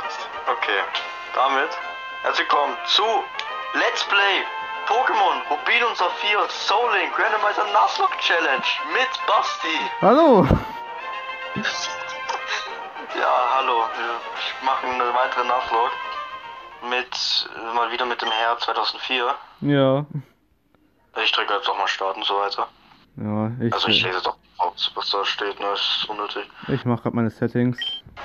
Gott. Okay. Damit herzlich willkommen zu Let's Play Pokémon Rubin und Saphir Soul Link Randomizer Nuzlocke Challenge mit Basti. Hallo! Ja, hallo. Wir machen eine weitere Nuzlocke mal wieder mit dem Herr 2004. Ja. Ich drücke jetzt auch mal Start und so weiter. Ja, Also ich lese doch, was da steht, ne, ist unnötig. Ich mache gerade meine Settings.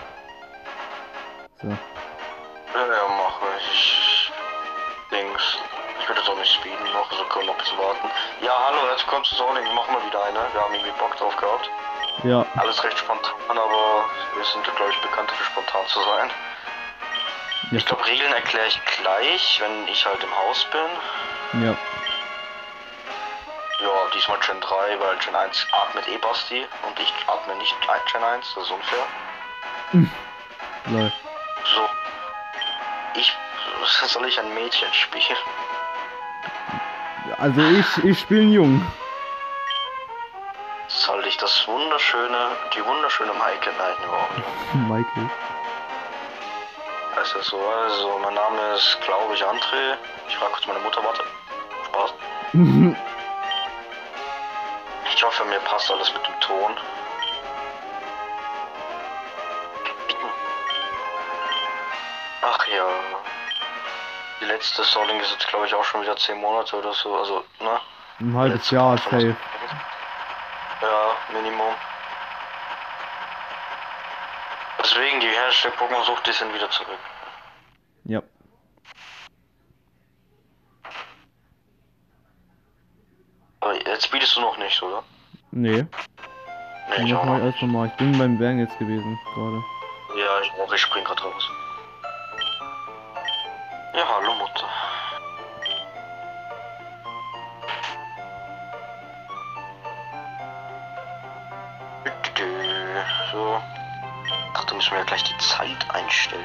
So. Ja, mache ich. Ich würde jetzt auch nicht speeden noch, also können wir noch ein bisschen warten. Ja, hallo, jetzt kommt zu Soul Link, machen wir wieder eine. Wir haben irgendwie Bock drauf gehabt. Ja. Alles recht spontan, aber wir sind ja, glaube ich, bekannt dafür, spontan zu sein. Ja. Ich glaube, Regeln erkläre ich gleich, wenn ich halt im Haus bin. Ja. Ja, diesmal Gen 3, weil Gen 1 atmet Basti und ich atme nicht Gen 1, das ist unfair. Läuft. So. Soll ich ein Mädchen spielen? Also ich spiele einen Jungen. Soll ich die wunderschöne Maike, nein, überhaupt nicht. Michael. Heißt das so? Also, mein Name ist, glaube ich, André. Ich frage kurz meine Mutter, warte. Spaß. Ich hoffe, mir passt alles mit dem Ton. Ach ja. Die letzte Soul Link ist jetzt, glaube ich, auch schon wieder 10 Monate oder so. Also, ne? Ein halbes Jahr safe. Ja, Minimum. Deswegen, die Hashtag Pokémon Sucht, die sind wieder zurück. Ja. Aber jetzt bietest du noch nicht, oder? Nee. Nee, ich auch Nochmal noch. erst nochmal. Ich bin beim Bergen jetzt gewesen, gerade. Ja, ich spring grad raus. Ja, hallo Mutter. So. Ach, da müssen wir ja gleich die Zeit einstellen.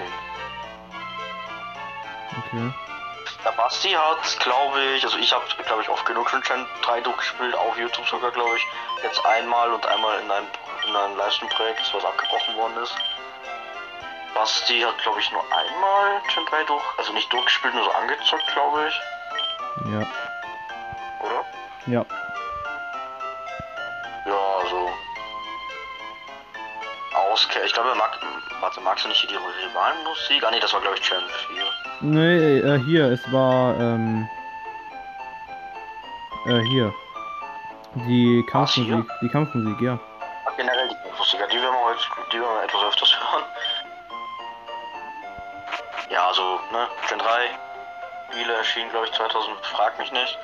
Okay. Der Basti hat, glaube ich, also ich habe, glaube ich, oft genug schon Gen 3 durchgespielt, auf YouTube sogar, glaube ich. Jetzt einmal und einmal in einem Livestream-Projekt, was abgebrochen worden ist. Basti hat, glaube ich, nur einmal Gen 3 also nicht durchgespielt, nur so angezockt, glaube ich. Ja. Oder? Ja. Ja, also. Ich glaube, magst du nicht hier die Rivalenmusik? Ah, nee, das war, glaube ich, Gen 4. Nee, hier, es war, hier. Die Kampfmusik. Die Kampfmusik, ja. Generell die Kampfmusik, die werden wir etwas öfters hören. Ja, also, ne, Gen 3 Spiele erschienen, glaube ich, 2000, frag mich nicht.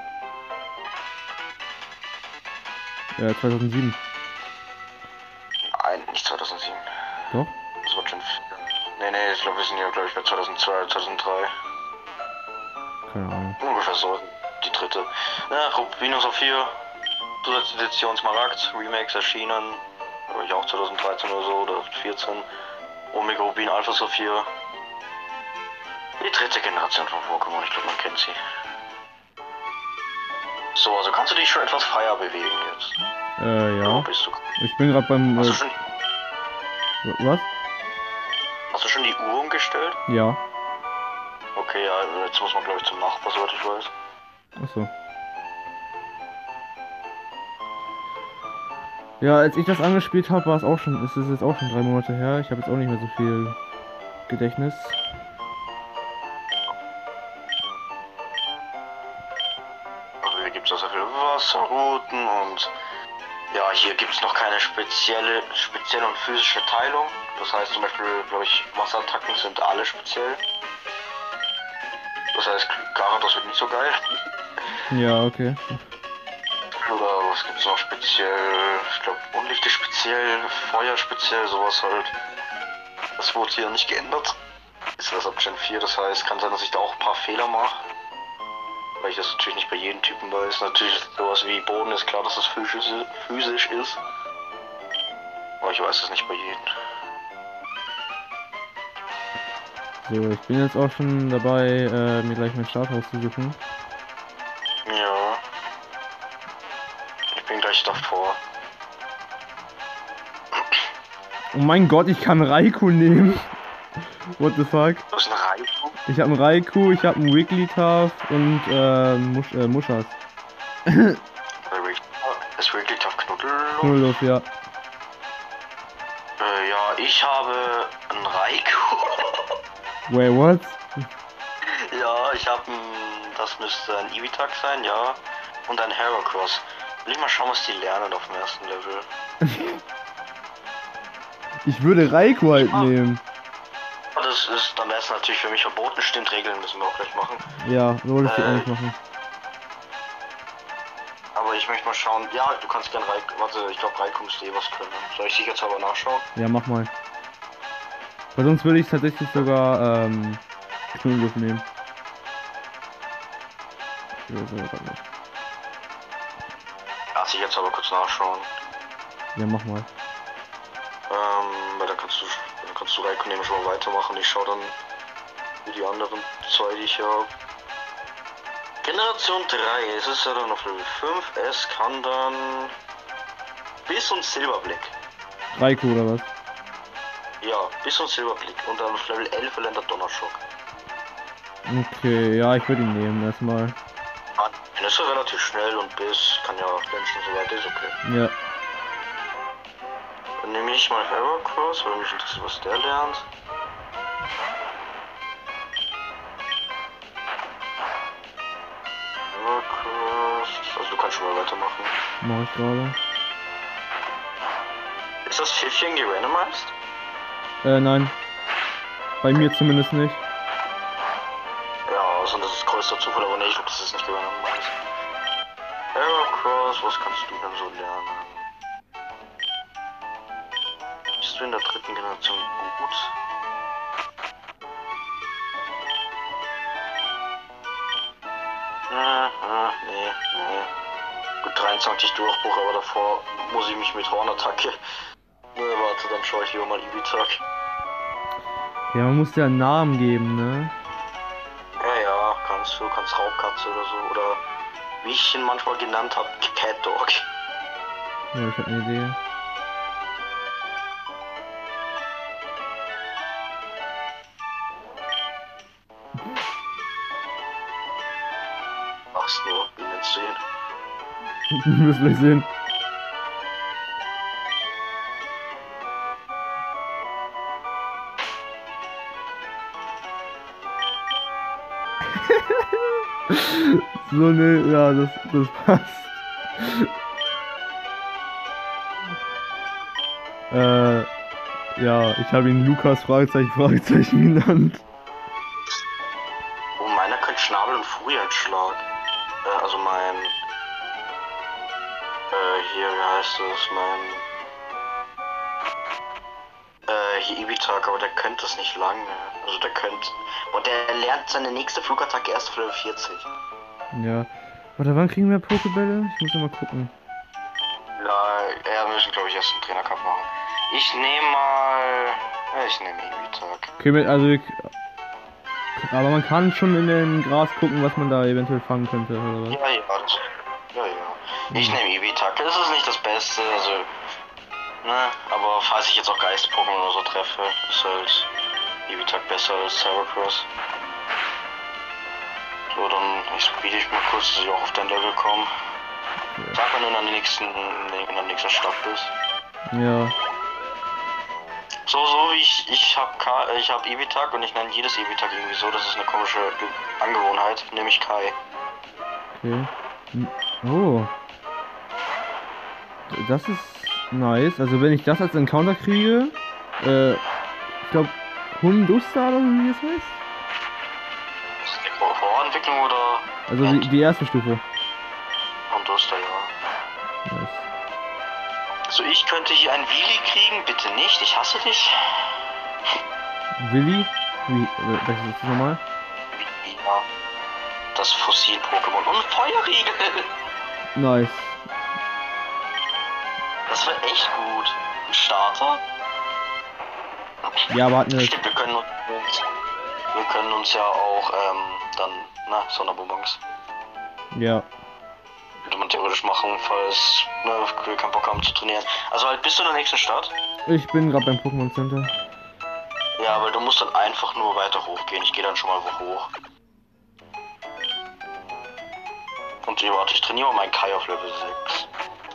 2007. Nein, nicht 2007. Doch? Das war Gen 4. Nee, ich glaube, wir sind ja, glaube ich, bei 2002, 2003. Keine Ahnung. Ungefähr so, die dritte. Ja, Rubin und Saphir, Zusatzedition Smaragd, Remakes erschienen, glaube ich auch 2013 oder so, oder 14. Omega Rubin, Alpha Saphir. Die dritte Generation von Pokémon, ich glaube, man kennt sie. So, also kannst du dich schon etwas freier bewegen jetzt? Ja. Wo bist du? Ich bin gerade beim, Hast du schon, was? hast du schon die Uhr umgestellt? Ja. Okay, ja, jetzt muss man, glaube ich, zum Nachbar, soweit ich weiß. Achso. Ja, als ich das angespielt habe, ist es jetzt auch schon 3 Monate her. Ich habe jetzt auch nicht mehr so viel Gedächtnis. Also hier gibt es sehr viele Wasserrouten und ja, hier gibt es noch keine spezielle und physische Teilung. Das heißt zum Beispiel, glaube ich, Wasserattacken sind alle speziell. Das heißt, Gyarados wird nicht so geil. Ja, okay. Oder was gibt's noch speziell? Ich glaube, Unlichte speziell, Feuer speziell, sowas halt. Das wurde hier nicht geändert. Ist das ab Gen 4, das heißt, kann sein, dass ich da auch ein paar Fehler mache. Weil ich das natürlich nicht bei jedem Typen weiß. Natürlich sowas wie Boden ist klar, dass das physisch ist. Aber ich weiß es nicht bei jedem. So, ich bin jetzt auch schon dabei, mir gleich mein Starthaus zu suchen. Ja. Ich bin gleich davor. Oh mein Gott, ich kann Raikou nehmen. What the fuck? Du hast einen Raikou? Ich habe einen Raikou, ich habe einen Wigglytuff und Muschas. Ist wirklich auf Knuddelluft? Knuddelluft, ja. Ja, ich habe einen Raikou. Wait, what? Ja, ich habe das müsste ein Eevee-Tag sein, ja. Und ein Heracross. Will ich mal schauen, was die lernen auf dem ersten Level. Ich würde Raikou halt nehmen. Das ist, dann wäre es natürlich für mich verboten, stimmt, Regeln müssen wir auch gleich machen. Ja, so wollte ich die auch nicht machen. Aber ich möchte mal schauen, ja, du kannst gern Raikou, warte, ich glaube Raikou müsste eh was können. Soll ich sicherheitshalber nachschauen? Ja, mach mal. Weil sonst würde ich tatsächlich sogar, Knuddelluft nehmen. Ja, sicherheitshalber kurz nachschauen. Ja, mach mal. Weil dann kannst du Raikou nehmen, schon mal weitermachen. Ich schau dann wie die anderen zwei, die ich habe. Generation 3, es ist ja dann auf Level 5, es kann dann bis und Silberblick. Raikou oder was? Ja, bis und Silberblick und dann auf Level 11 Länder Donnerschock. Okay, ja, ich würde ihn nehmen erstmal. Dann ist er relativ schnell und bis kann ja Menschen und so weiter, ist okay. Ja. Dann nehme ich mal Heracross, weil mich interessiert, was der lernt. Heracross, also du kannst schon mal weitermachen. Mach ich gerade. Ist das Pfiffchen gerandomized? Nein. Bei mir zumindest nicht. Ja, also das ist größter Zufall, aber nee, ich glaube, das ist nicht gerandomized. Heracross, was kannst du denn so lernen? Bist du in der dritten Generation gut? Nee. Gut, 23 Durchbruch, aber davor muss ich mich mit Hornattacke. Warte, dann schaue ich lieber mal Eevee-Tag. Ja, man muss ja einen Namen geben, ne? Ja, kannst Raubkatze oder so. Oder wie ich ihn manchmal genannt habe, Cat Dog. Ja, ich hab eine Idee. Mach's nur, wie nennst du ihn? Müssen wir sehen. So, ne, ja, das passt. Ja, ich habe ihn Lukas Fragezeichen genannt. Oh, meiner könnte Schnabel und Furienschlag. Also mein... hier, wie heißt es? Hier Eevee-Tag, aber der könnte das nicht lange. Also der könnte... Und der lernt seine nächste Flugattacke erst auf Level 40. Ja. Warte, wann kriegen wir Pokébälle? Ich muss ja mal gucken. Ja, wir müssen, glaube ich, erst einen Trainerkampf machen. Ich nehme mal... ich nehme Eevee-Tag. Okay, aber man kann schon in den Gras gucken, was man da eventuell fangen könnte, oder was? Ja. Ich nehme Eevee-Tag. Das ist nicht das Beste, also... Ne, aber falls ich jetzt auch Geist-Pokémon oder so treffe, ist halt Eevee-Tag besser als Heracross. So, dann speede ich mal kurz, dass ich auch auf dein Level komme. Okay. Sag mal, wenn du in der nächsten Stadt bist. Ja. So wie ich hab Eevee-Tag und ich nenne jedes Eevee-Tag irgendwie so, das ist eine komische Angewohnheit, nämlich Kai. Okay. Oh. Das ist nice. Also wenn ich das als Encounter kriege, ich glaube Hundusta oder wie das heißt? Ist das die Vorentwicklung oder? Also die erste Stufe. Hundusta, ja. Nice. So, ich könnte hier ein Willi kriegen, bitte nicht, ich hasse dich. Willi? Wie? Was ist das nochmal? Ja. Das Fossil-Pokémon und Feuerriegel. Nice. Das wäre echt gut. Ein Starter? Ja, aber hat eine... Stimmt, wir können uns ja auch, Sonderbonbons. Ja. Könnte man theoretisch machen, falls wir keinen Bock haben zu trainieren. Also halt bis zu der nächsten Stadt. Ich bin gerade beim Pokémon Center. Ja, aber du musst dann einfach nur weiter hochgehen. Ich gehe dann schon mal hoch. Und warte, ich trainiere meinen Kai auf Level 6.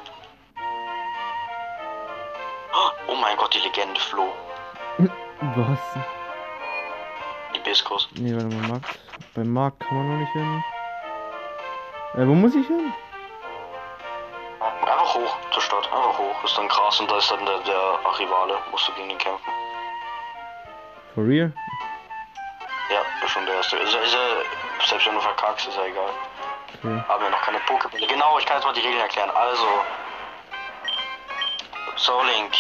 Oh mein Gott, die Legende Flo. Was? Hibiskus. Nee, warte mal, Markt. Beim Markt kann man noch nicht hin. Wo muss ich hin? Einfach hoch zur Stadt, einfach hoch. Ist dann Gras und da ist dann der Rivale. Musst du gegen den kämpfen. For real? Ja, ist schon der erste. Selbst wenn du verkackst, ist ja egal. Okay. Haben wir noch keine Pokébälle. Genau, ich kann jetzt mal die Regeln erklären. Also, Link.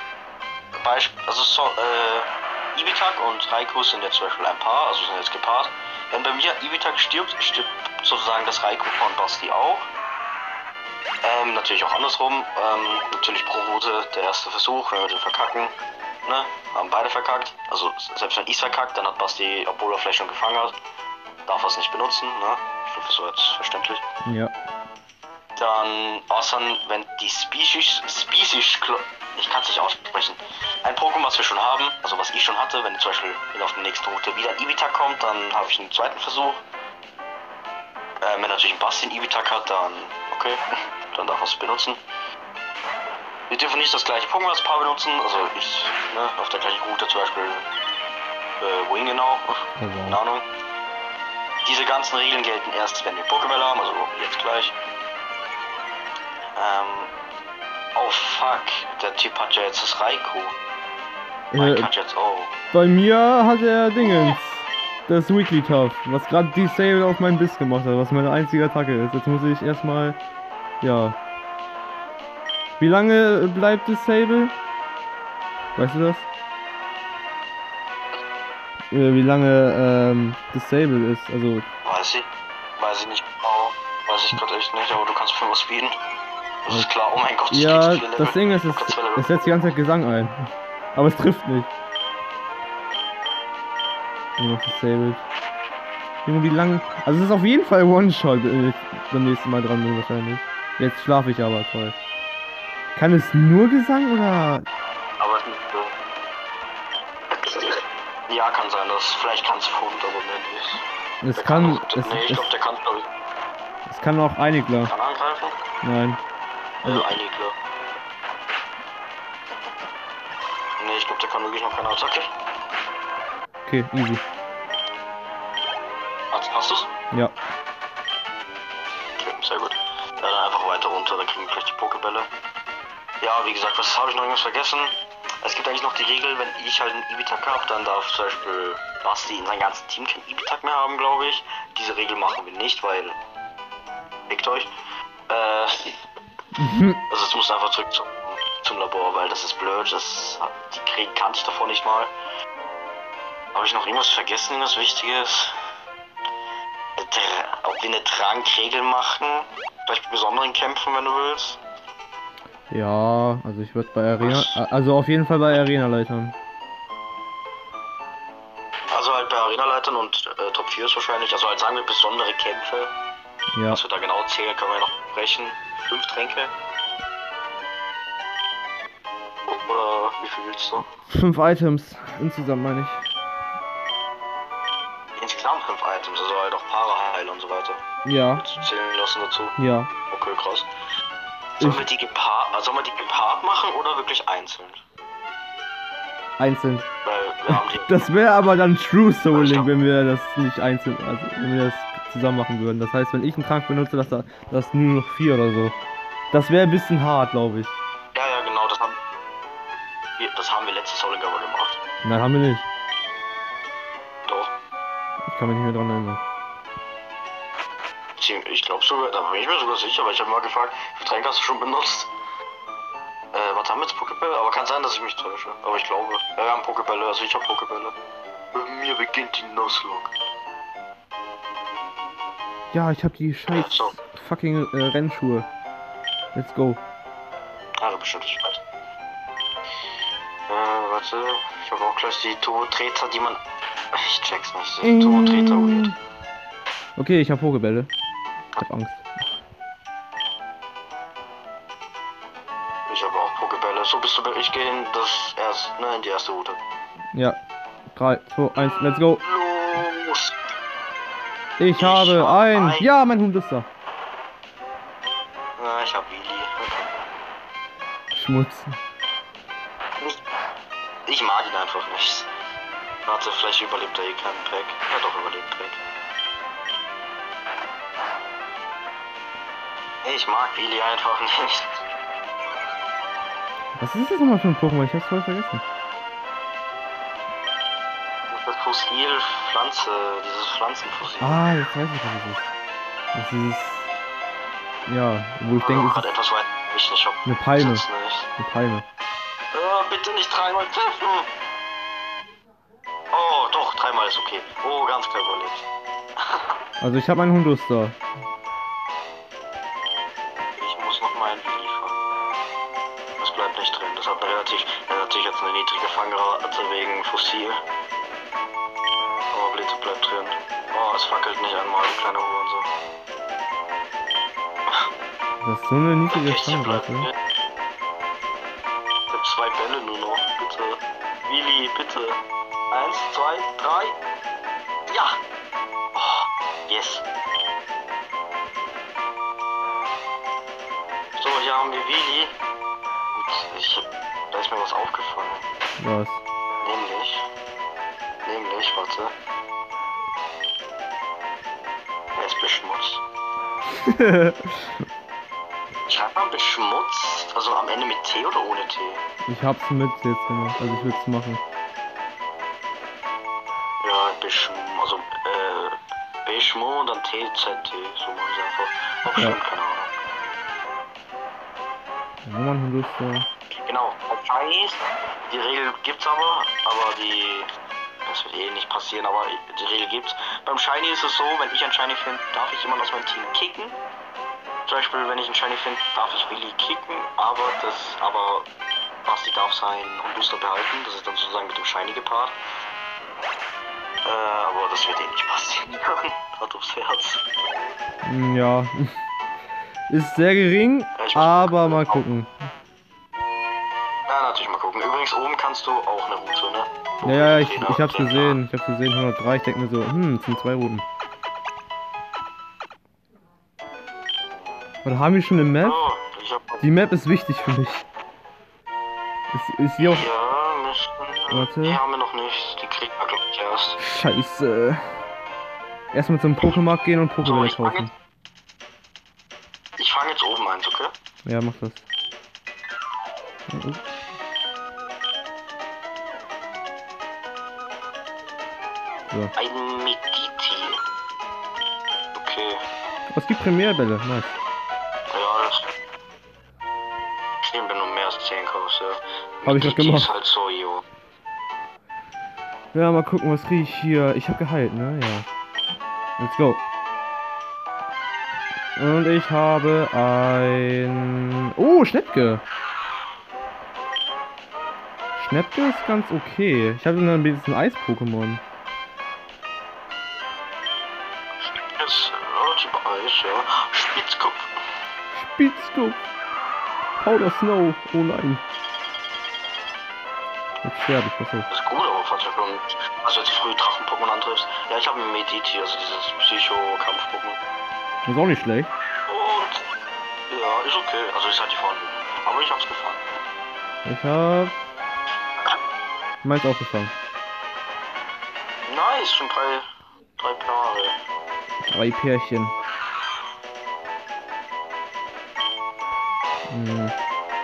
Ibitak und Raikou sind jetzt zum Beispiel ein Paar, also sind jetzt gepaart. Wenn bei mir Ibitak stirbt, stirbt sozusagen das Raikou von Basti auch. Natürlich auch andersrum. Natürlich pro Route der erste Versuch, wenn wir den verkacken. Ne? Haben beide verkackt. Also selbst wenn ich's verkackt, dann hat Basti, obwohl er vielleicht schon gefangen hat, darf er es nicht benutzen. Ne? Ich glaube, das war jetzt verständlich. Ja. Dann, außer wenn die Species, ich kann es nicht aussprechen, ein Pokémon, was wir schon haben, also was ich schon hatte, wenn zum Beispiel auf der nächsten Route wieder ein Ibitak kommt, dann habe ich einen zweiten Versuch. Wenn natürlich ein Basti ein Ibitak hat, dann okay, dann darf er es benutzen. Wir dürfen nicht das gleiche Pokémon als Paar benutzen, also ich, ne, auf der gleichen Route zum Beispiel Wing genau, keine Ahnung. Diese ganzen Regeln gelten erst, wenn wir Pokébälle haben, also jetzt gleich. Oh fuck, der Typ hat ja jetzt das Raikou. Hat jetzt, Bei mir hat er Dingens. Das Weekly Tough, was gerade Disable auf meinen Biss gemacht hat, was meine einzige Attacke ist. Jetzt muss ich erstmal. Ja. Wie lange bleibt Disable? Weißt du das? Wie lange Disable ist, also. Weiß ich nicht genau. Weiß ich gerade echt nicht, aber du kannst für was bieten. Das ist klar, oh mein Gott, ja, das Ding ist, es setzt die ganze Zeit Gesang ein. Aber es trifft nicht. Nur noch disabled. Junge, wie lang. Also es ist auf jeden Fall One-Shot, wenn ich beim nächsten Mal dran bin wahrscheinlich. Jetzt schlafe ich aber, toll. Kann es nur Gesang oder. Aber es ist nicht so. Ja, kann sein, vielleicht kann es Fund, aber mehr nicht. Es kann. Nee, ich glaube, der kann, glaube ich. Es kann auch Einigler. Kann er angreifen? Nein. Also Einigler. Nee, ich glaube, der kann wirklich noch keine Attacke. Okay, easy. Hast du's? Ja. Okay, sehr gut. Ja, dann einfach weiter runter, dann kriegen wir gleich die Pokébälle. Ja, wie gesagt, was habe ich noch irgendwas vergessen? Es gibt eigentlich noch die Regel, wenn ich halt einen Ibitak habe, dann darf zum Beispiel Basti in seinem ganzen Team kein Ibitak mehr haben, glaube ich. Diese Regel machen wir nicht, weil... Fickt euch. Also es muss einfach zurück zum Labor, weil das ist blöd, die Kriege kannte ich davor nicht mal. Habe ich noch irgendwas vergessen, irgendwas Wichtiges? Ob wir eine Trankregel machen? Vielleicht bei besonderen Kämpfen, wenn du willst? Ja, also ich würde bei Arena, also auf jeden Fall bei Arena-Leitern. Also halt bei Arena-Leitern und Top 4 ist wahrscheinlich, also halt sagen wir besondere Kämpfe. Ja. Was wir da genau zählen, können wir noch brechen. 5 Tränke. Oder wie viel willst du? 5 Items insgesamt, meine ich. Insgesamt 5 Items, also halt auch Para-Heil und so weiter. Ja. Willst du zählen lassen dazu? Ja. Okay, krass. Sollen wir die gepaart machen oder wirklich einzeln? Einzeln. Weil wir haben die. Das wäre aber dann True Soul Link, wenn wir das nicht einzeln, also wenn wir das zusammen machen würden. Das heißt, wenn ich einen Trank benutze, das nur noch 4 oder so. Das wäre ein bisschen hart, glaube ich. Ja, genau, das haben wir letztes Soul Link aber gemacht. Nein, haben wir nicht. Doch. Ich kann mich nicht mehr dran erinnern. Ich glaube sogar, da bin ich mir sogar sicher, weil ich habe mal gefragt, wie viele Tränke hast du schon benutzt? Was haben wir jetzt Pokébälle? Aber kann sein, dass ich mich täusche. Aber ich glaube, ja, wir haben Pokébälle, also ich habe Pokébälle. Bei mir beginnt die Nuzlocke. Ja, ich habe die scheiß fucking Rennschuhe. Let's go. Ah, bestimmt ich weiß. Warte, ich habe auch gleich die Turbo-Treter, die man... Ich check's nicht, die Turbo-Treter weird. Okay, ich habe Pokébälle. Ich hab Angst. Ich habe auch Pokébälle. So bist du bei ich gehe in die erste Route. Ja. 3, 2, 1, let's go. Los! Ich habe ein... Ja, mein Hund ist da. Ja, ich hab Willi. Schmutz. Ich mag ihn einfach nicht. Warte, vielleicht überlebt er eh keinen Pack. Ja, doch, überlebt Pack. Ich mag Willi einfach nicht. Was ist das nochmal für ein Pokémon? Ich hab's voll vergessen. Das Fossil Pflanze, dieses Pflanzenfossil. Ah, jetzt weiß ich, was es ist. Das ist... Ja, wo ich denke, es Hat ist etwas weit. Ich hab eine Palme. jetzt nicht. Eine Palme. Bitte nicht dreimal treffen. Oh, doch, dreimal ist okay. Oh, ganz klar überlebt. Also ich habe einen Hunduster. Ich muss noch mal ein Willi fangen. Das bleibt nicht drin. Das hat natürlich jetzt eine niedrige Fangrate wegen Fossil. Aber Blitze bleibt drin. Oh, es fackelt nicht einmal, du kleine Hurensohn. Das ist so eine niedrige Kästchen bleibt Fangrate. drin. Ich hab 2 Bälle nur noch. Bitte. Willi, bitte. 1, 2, 3. Ja! Oh, yes. So, hier haben wir Willi. Und da ist mir was aufgefallen. Was? Nämlich, warte. Er ist beschmutzt. Schreibt man beschmutzt? Also am Ende mit T oder ohne T? Ich hab's mit jetzt gemacht, also ich will's machen. Ja, also Beschmo und dann TZT, so machen sie einfach. Oh, Ja. stimmt, keine Ahnung. Nochmal ein Hunduster. Genau, Chinese, die Regel gibt's aber das wird eh nicht passieren, aber die Regel gibt's. Beim Shiny ist es so, wenn ich ein Shiny finde, darf ich jemand aus meinem Team kicken. Zum Beispiel, wenn ich einen Shiny finde, darf ich Willi kicken, aber Basti darf seinen Hunduster behalten, das ist dann sozusagen mit dem Shiny gepaart. Aber das wird eh nicht passieren. Hat aufs Herz. Ja. Ist sehr gering, Ja, ich muss aber mal gucken. Ja, natürlich mal gucken. Übrigens, oben kannst du auch eine Route, ne? Ja, ich hab's gesehen. Ich hab's gesehen, 103. Ich denke mir so, es sind 2 Routen. Oder haben wir schon eine Map? Oh, ich hab... Die Map ist wichtig für mich. Ist hier auch... Ja, Warte. die haben wir noch nicht. Die kriegt man, glaube ich, erst. Scheiße. Erstmal zum Pokémarkt gehen und So, Pokébälle ich fang kaufen. Ich fange jetzt oben eins, okay? Ja, mach das. Oh. So. Ein Mediti. Okay. Oh, es gibt Premierbälle, nice. Ja, das... Stimmt, wenn du mehr als 10 kaufst, ja. Hab ich doch Mediti gemacht. ist halt so, jo. Ja, mal gucken, was kriege ich hier. Ich hab geheilt, ne? Ja. Let's go. Und ich habe ein... Oh, Schnäppke. Schnäppke ist ganz okay. Ich habe dann ein bisschen Eis-Pokémon. Ist relativ Eis, ja. Spitzkopf. Spitzkopf. Powder Snow. Oh nein. Jetzt sterbe ich, pass auf. Das ist gut, aber falls du schon... Also jetzt früh Drachen-Pokémon antriffst. Ja, ich habe ein Mediti, also dieses Psycho-Kampf-Pokémon. Das ist auch nicht schlecht. Und... Ja, ist okay. Also ist halt die Vorhandlung. Aber ich hab's gefangen. Ich hab... Meins auch gefangen. Nice, schon drei Paare. 3 Pärchen. Hm.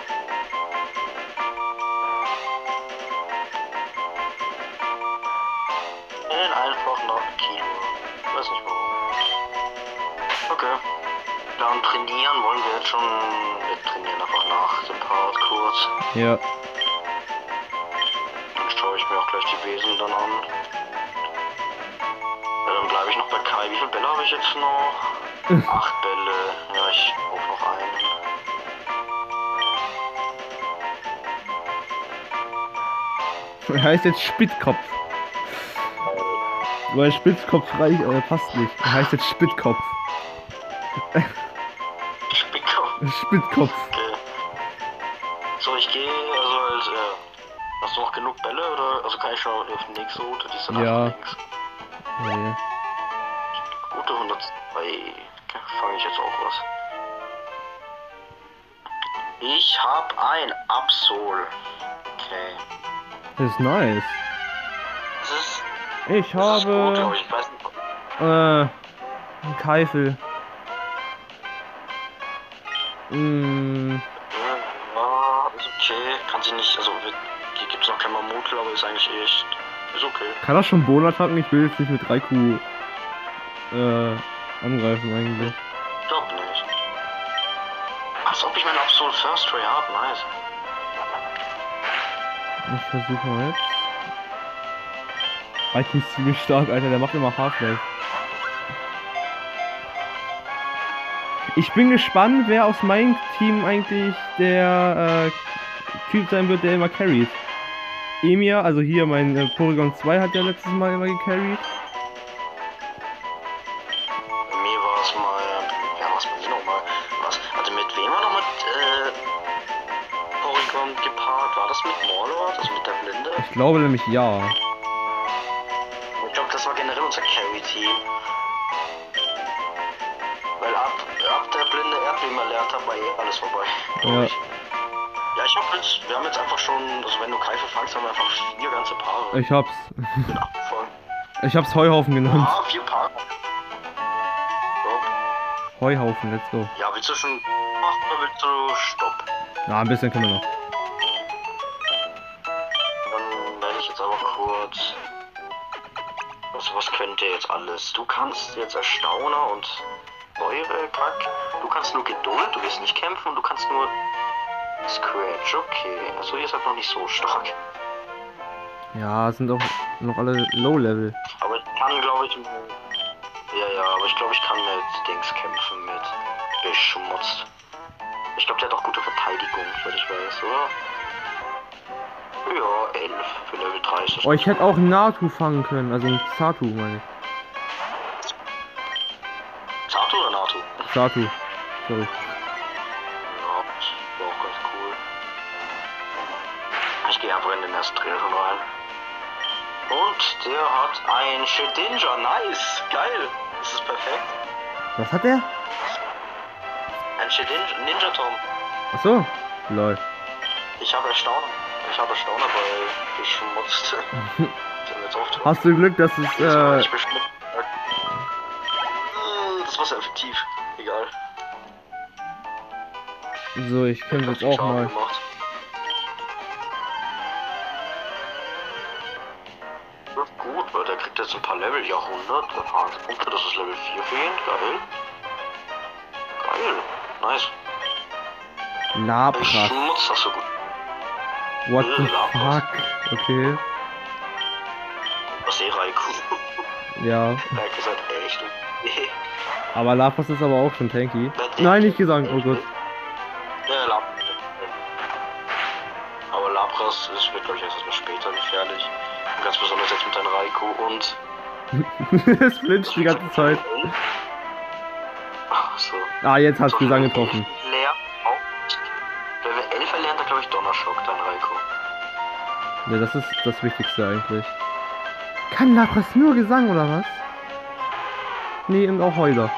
Einfach nach Kilo. Weiß nicht warum. Okay. Dann trainieren wollen wir jetzt schon. Wir trainieren einfach nach dem Part kurz. Ja. Dann schaue ich mir auch gleich die Wesen dann an. Ja, dann bleibe ich noch bei Kai. Wie viele Bälle habe ich jetzt noch? 8 Bälle. Ja, ich brauche noch einen. Er heißt jetzt Spittkopf. Weil Spitzkopf passt nicht. Er heißt jetzt Spittkopf. Spicko. Spittkopf. Okay. So, ich gehe also als, was Hast du noch genug Bälle oder also kann ich schon auf die nächste Route, die ist dann Ja. links. Nee. Route 102. Fange ich jetzt auch was. Ich hab ein Absol. Okay. Das ist nice. Das ist, Ich das ist gut, aber habe ich weiß nicht. einen Keifel. Ja, ist okay. Kann sie nicht, also hier gibt's noch kein Mammutl, aber ist eigentlich echt. Ist okay. Kann das schon Bohnen-Attacken? Ich will jetzt nicht mit Raikou angreifen eigentlich. Ich glaub nicht. Als ob ich meinen Absol First Ray hab, nice. Ich versuche mal jetzt. Raikou ist ziemlich stark, Alter, der macht immer Half-Life. Ich bin gespannt, wer aus meinem Team eigentlich der Typ sein wird, der immer carried. Emir, also hier mein Porygon 2 hat ja letztes Mal immer gecarried. Bei mir war es mal, ja, was bei mir nochmal, was, also mit wem war noch mit, Porygon gepaart? War das mit Morlord, also mit der Blinde? Ich glaube nämlich ja. Ich glaube, das war generell unser Carry-Team. Weil ab der blinde Erdbeben erlernt hat, war eh alles vorbei. Ja. Ja, wir haben jetzt einfach schon, also wenn du Keife fangst, haben wir einfach 4 ganze Paare. Ich hab's. Mit abgefangen. Ich hab's Heuhaufen genannt. Ah, 4 Paare. So. Heuhaufen, let's go. Ja, willst du schon machen oder willst du Stopp? Na, ein bisschen können wir noch. Dann werde ich jetzt aber kurz. Was könnt ihr jetzt alles? Du kannst jetzt Erstauner und Säure, Kack. Du kannst nur Geduld, du wirst nicht kämpfen und du kannst nur Scratch, okay. Also ihr seid noch nicht so stark. Ja, sind auch noch alle Low-Level. Aber ich kann, glaube ich. Ja, aber ich glaube, ich kann mit Dings kämpfen, mit Beschmutzt. Ich glaube, der hat auch gute Verteidigung, soweit ich weiß, oder? Ja, 11 für Level 30. Oh, ich hätte auch einen Natu fangen können, also einen Satu, meine ich. Sato oder Nato? Satu. Sorry. Ja, das war auch ganz cool. Ich gehe einfach in den ersten Trainer schon rein. Und der hat ein Shedinja, nice, geil. Das ist perfekt. Was hat der? Ein Shedinja, Ninja Tom. Achso. Lol. Ich habe Erstauner bei Beschmutzt. Jetzt auf. Hast du Glück, dass es Ich beschmutzt. Das war sehr effektiv. Egal. so, ich könnte jetzt auch mal. Gemacht. Wird gut, weil der kriegt jetzt ein paar Level. Ja, 100 Erfahrungspunkte. Das ist Level 4 für ihn. Geil. Geil. Nice. Labras. Schmutz hast du gut. What the Labras. fuck? Okay. Was Raikou. Ja. Raikou ist halt echt. Aber Labras ist aber auch schon tanky. Nein, nicht gesagt. Oh Gott. Ja, Labras. Aber Labras wird, glaube ich, erst später gefährlich. Und ganz besonders jetzt mit deinem Raikou und. Es flincht die ganze Zeit. Ach so. Ah, jetzt hat's Gesang getroffen. Leer. Level 11 erlernt er, glaube ich, Donnerschock, dein Raikou. Ja, das ist das Wichtigste eigentlich. Kann Labras nur Gesang oder was? Nee, und auch Heuler.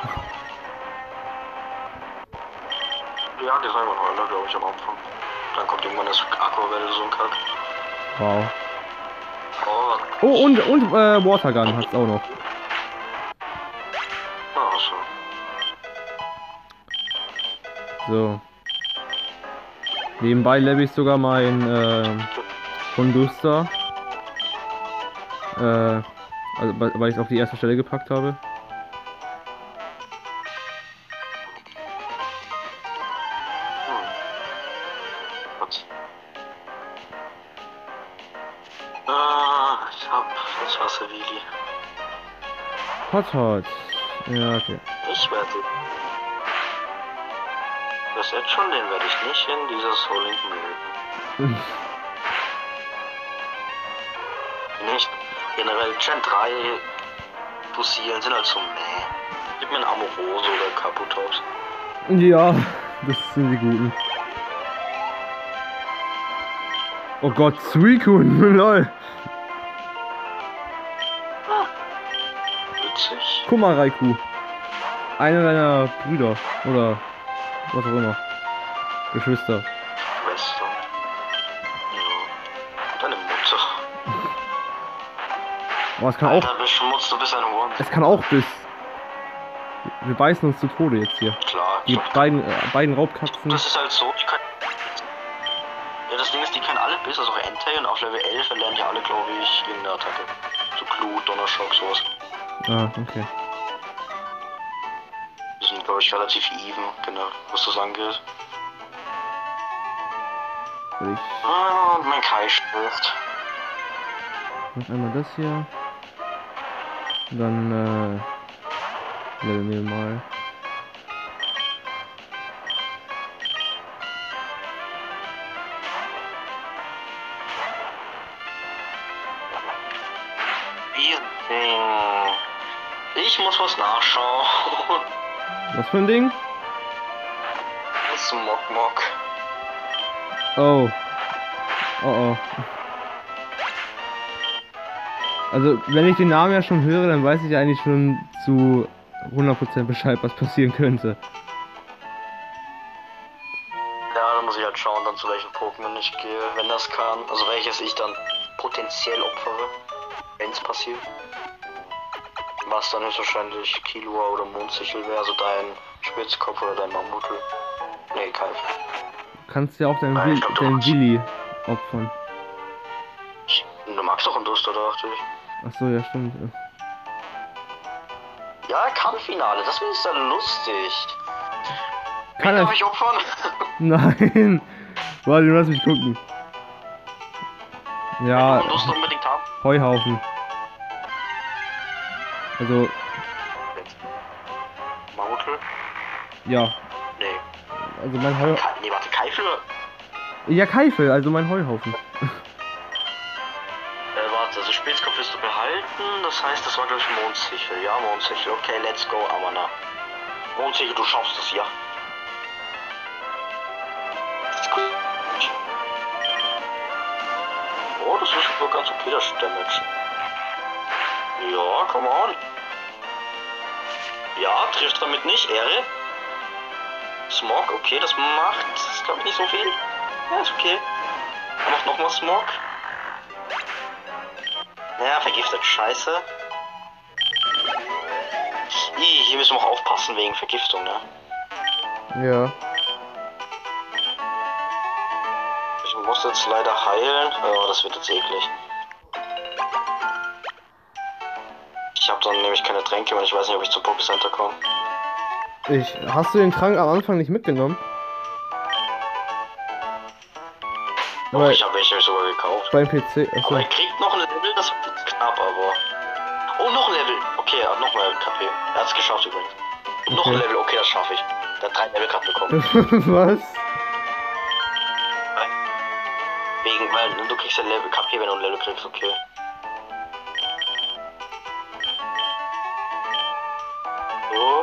Ja, die sagen wir Heuler, glaube ich, am Anfang. Dann kommt irgendwann das Aquavelle, so ein Kack. Wow. Oh, Oh, und Watergun hat's auch noch. ach so. So. Nebenbei level ich sogar mein Honduster. Also weil ich es auf die erste Stelle gepackt habe. Gott. Ich hab das Wasserwili. Hot. Ja, okay. Ich werde. Das jetzt schon, den werde ich nicht in dieses Soling mögen. Nicht. Generell Gen 3 Fossilen sind halt so meh. Gib mir einen Amoroso oder Kaputops. Ja, das sind die guten. Oh Gott, Suicune, lol. Witzig. Guck mal, Raikou. Einer deiner Brüder. Oder was auch immer. Geschwister. Schwester. Ja. Deine Mutter. Aber es kann auch. Alter, beschmutzt, du bist ein Hund. Es kann auch bis. Wir beißen uns zu Tode jetzt hier. Klar, Die beiden Raubkatzen. das ist halt so, die können. Ja, das Ding ist, die können alle Biss, also auch Entei und auf Level 11 lernen die alle, glaube ich, in der Attacke. So Glut, Donnerschock, sowas. Ah, okay. Die sind, glaube ich, relativ even, genau, was das angeht. Und mein Kai stirbt. Noch einmal das hier. Dann, leveln wir mal. Ich muss was nachschauen. Was für ein Ding? Das Mok. Oh. Oh oh. Also, wenn ich den Namen ja schon höre, dann weiß ich eigentlich schon zu 100% Bescheid, was passieren könnte. Ja, da muss ich halt schauen, dann zu welchen Pokémon ich gehe, wenn das kann. Also welches ich dann potenziell opfere, wenn es passiert. Was dann höchstwahrscheinlich Killua oder Mondsichel wäre, also dein Spitzkopf oder dein Mammutl. Nee, Kai. Du kannst ja auch deinen Nein, ich glaub, du dein magst- Willi opfern. Du magst doch einen Duster, dachte ich. Achso, ja, stimmt. Ja, Kampffinale, das ist dann lustig. Kann Darf er. ich opfern? Nein! Warte, lass mich gucken. Ja, Du musst unbedingt haben. Heuhaufen. Also, Mammutl? ja. Nee. Also mein Heuhaufen. Nee, warte, Kaifle? Ja, Keifel, also mein Heuhaufen. Warte, also Spitzkopf wirst du behalten, das heißt, das war glaube ich Mondsichel. Ja, Mondsichel. Okay, let's go, Amana. Mondsichel, du schaffst es, ja. Oh, das ist schon ganz okay, das Damage. Ja, come on. Ja, trifft damit nicht, Ehre. Smog, okay, das macht, glaube ich, nicht so viel. Ja, ist okay. Er macht nochmal Smog. Ja, vergiftet, scheiße. Hier müssen wir auch aufpassen wegen Vergiftung, ne? Ja. Ich muss jetzt leider heilen. Oh, das wird jetzt eklig. Ich habe dann nämlich keine Tränke und ich weiß nicht, ob ich zum Pokécenter komme. Hast du den Trank am Anfang nicht mitgenommen? Doch, Weil ich habe welche sogar gekauft. beim PC. Aber Achso. er kriegt noch ein Level, das wird jetzt knapp, aber... Oh, noch ein Level. Okay, er hat noch mehr KP. Er hat es geschafft übrigens. Und noch ein Okay. Level, okay, das schaffe ich. Der hat 3 Level gerade bekommen. Was? Weil du kriegst ein Level KP, wenn du ein Level kriegst, okay. So.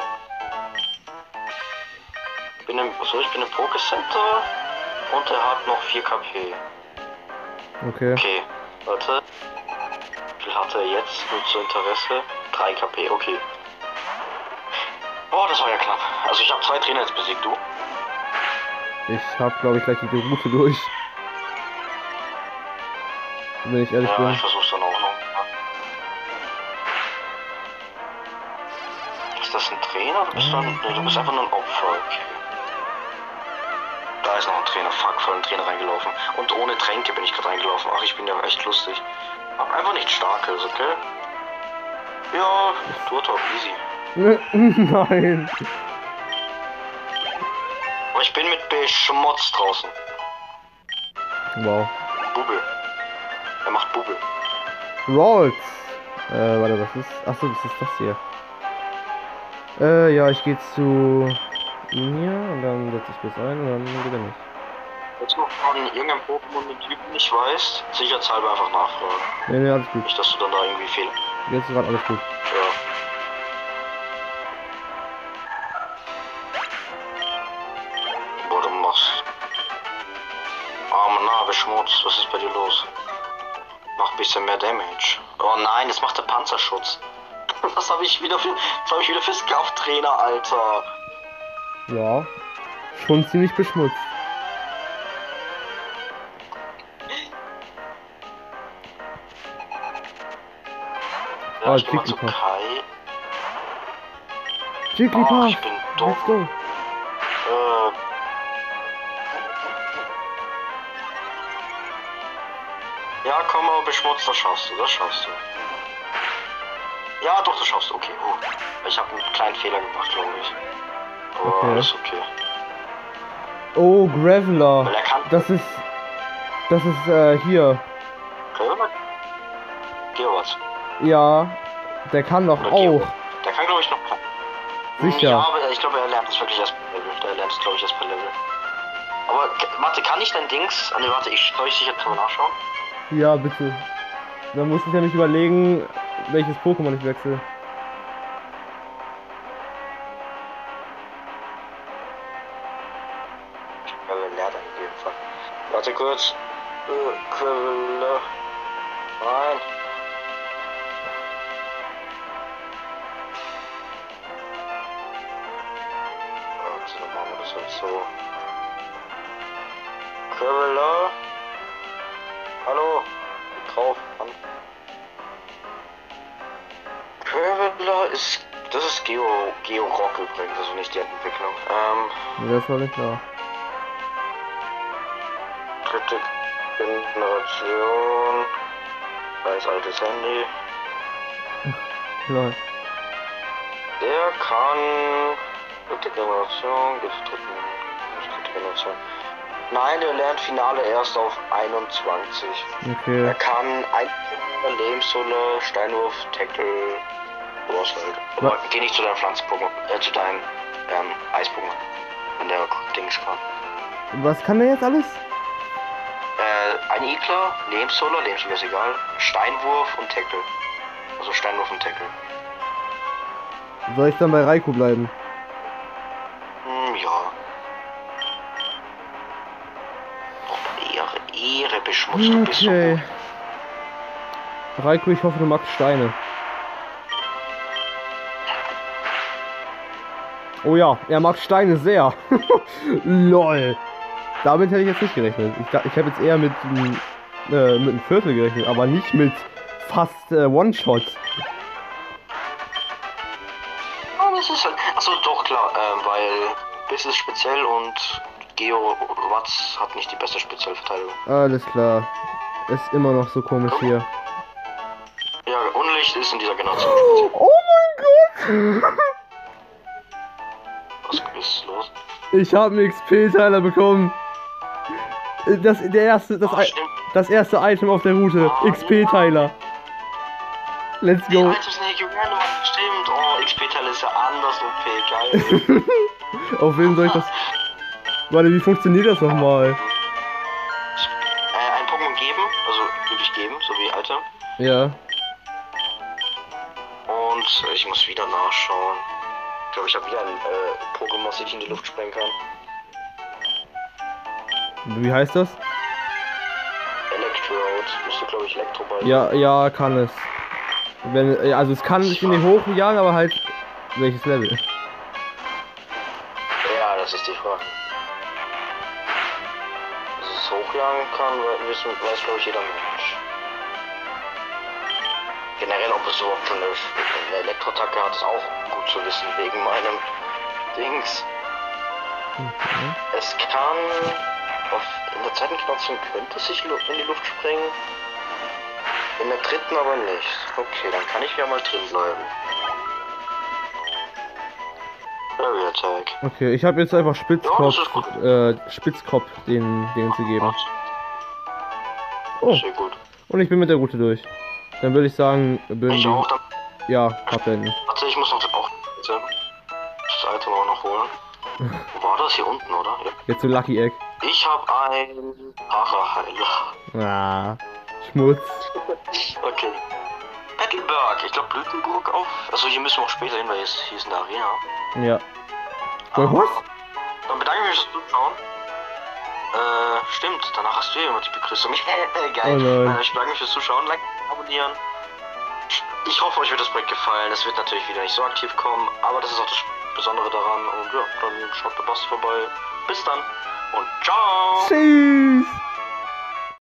Ich bin im Pokécenter und er hat noch 4 KP. Okay. Okay, warte. Wie viel hat er jetzt? Nur zu Interesse? 3 KP, okay. Boah, das war ja knapp. Also ich habe 2 Trainer jetzt besiegt, du. Ich hab, glaube ich, gleich die Route durch. Wenn ich ehrlich Ja, bin. ich versuch's dann auch noch. Ist das ein Trainer oder bist du ein... Nee, du bist einfach nur ein Opfer, okay. Da ist noch ein Trainer, fuck, voll ein Trainer reingelaufen. Und ohne Tränke bin ich gerade reingelaufen. Ach, ich bin ja echt lustig. Hab einfach nicht Starkes, okay? Ja, Turtok, easy. Nein. Aber ich bin mit Beschmutz draußen. Wow. Bubel. Er macht Bubel. Rolls. Warte, was ist? Achso, das ist das hier. Ja, ich gehe zu ihm hier und dann setze ich bis ein und dann geht er nicht. Jetzt noch von irgendeinem Pokémon den Typen nicht weißt, sicherheitshalber einfach nachfragen. Nee, alles gut. Nicht, dass du dann da irgendwie fehl. Jetzt ist gerade alles gut. Ja. Boah, du machst. Arme nah, Beschmutz. Was ist bei dir los? Mach ein bisschen mehr Damage. Oh nein, das macht der Panzerschutz. Was habe ich wieder für Sklav-Trainer, Alter? Ja. Schon ziemlich beschmutzt. Ja, Ah, ich geh mal zu Jigglypuff. Kai. Jigglypuff! Ich bin dumm. Let's go! Ja, komm mal, beschmutzt, das schaffst du, Ja, doch, das schaffst du, okay. Ich habe einen kleinen Fehler gemacht, glaube ich. Aber Okay. alles okay. Oh, Graveler. Weil er kann. Das ist hier. Geowatz. Ja, der kann doch Oder auch. Geo. Der kann, glaube ich, noch. Sicher. Ja, aber ich glaube, er lernt es wirklich erst per Level. Der lernt es, glaube ich, erst per Level. Aber, warte, kann ich dein Dings? Ah, ne, warte, soll ich sicher drüber nachschauen? Ja, bitte. Dann muss ich ja nicht überlegen, welches Pokémon ich wechsle. Ja, er lernt in jedem Fall. Warte kurz. Quelle. Nein. Warte, dann machen wir das halt so. Quelle. Hallo. Drauf. An. Quelle ist. Das ist Geo Rock übrigens, also nicht die Entwicklung. Ja, das war nicht klar. Dritte Generation. Weiß altes Handy. Lol. Der kann. Dritte Generation. Geht dritte Generation. Nein, der lernt Finale erst auf 21. Okay. Er kann Lebenshulle, Steinwurf, Tackle, sowas halt. Aber geh nicht zu deinem Pflanzen-Pokémon, zu deinem Eis-Pokémon. Wenn der Dings kann. Was kann der jetzt alles? Ein Igler, Lebenshulle ist egal, Steinwurf und Tackle. Also Steinwurf und Tackle. Soll ich dann bei Raikou bleiben? Ja. Oh, Ehre beschmutzt, du bist so Okay. gut. Raikou, ich hoffe, du magst Steine. Oh ja, er mag Steine sehr. Lol. Damit hätte ich jetzt nicht gerechnet. Ich habe jetzt eher mit einem Viertel gerechnet, aber nicht mit fast One-Shot. Oh, das ist halt. Achso, doch klar, weil Biss ist speziell und Geo-Watz hat nicht die beste Spezialverteidigung. Alles klar. Ist immer noch so komisch hier. Ja, Unlicht ist in dieser Generation speziell. Oh mein Gott! Was ist los? Ich habe einen XP-Teiler bekommen. Das erste Item auf der Route. XP-Teiler. Let's Die go. Items sind hier random, stimmt. Oh, XP-Teil ist ja anders OP, geil. Auf wen soll ich das... Warte, wie funktioniert das nochmal? Ein Pokémon geben, also wirklich geben, so wie Item. Ja. Und ich muss wieder nachschauen. Ich glaube, ich habe wieder ein Pokémon, das ich in die Luft sprengen kann. Wie heißt das? Electrode. Müsste, glaube ich, Elektroball. Ja, kann es. Also es kann sich in den Hoch jagen, aber halt welches Level? Ja, das ist die Frage. Dass es hochjagen kann, weiß glaube ich jeder Mensch. Generell, ob es überhaupt schon eine Elektroattacke hat, ist auch gut zu wissen, wegen meinem Dings. Es kann in der zweiten Generation könnte es sich in die Luft sprengen. In der dritten aber nicht. Okay, dann kann ich ja mal drin bleiben. Area Attack. Okay, ich habe jetzt einfach das ist gut. Spitzkopf den zu geben. Oh, Sehr gut. und ich bin mit der Route durch. Dann würde ich sagen, Ich auch, dann. ja, abwenden. Warte, ich muss noch auch das Item auch noch holen. Wo war das? Hier unten, oder? Ja. Jetzt zu Lucky Egg. Ich habe ein Paraheiler. Ah, Schmutz. Okay. Battleberg. Ich glaube Blütenburg auf. Also hier müssen wir auch später hin, weil hier ist in der Arena. Ja. Was? Dann bedanke ich mich fürs Zuschauen. Stimmt, danach hast du ja immer die Begrüßung. Geil. Oh nein. Ich bedanke mich fürs Zuschauen, like, abonnieren. Ich hoffe, euch wird das Projekt gefallen. Es wird natürlich wieder nicht so aktiv kommen, aber das ist auch das Besondere daran. Und ja, dann schaut der Basti vorbei. Bis dann und ciao! Tschüss!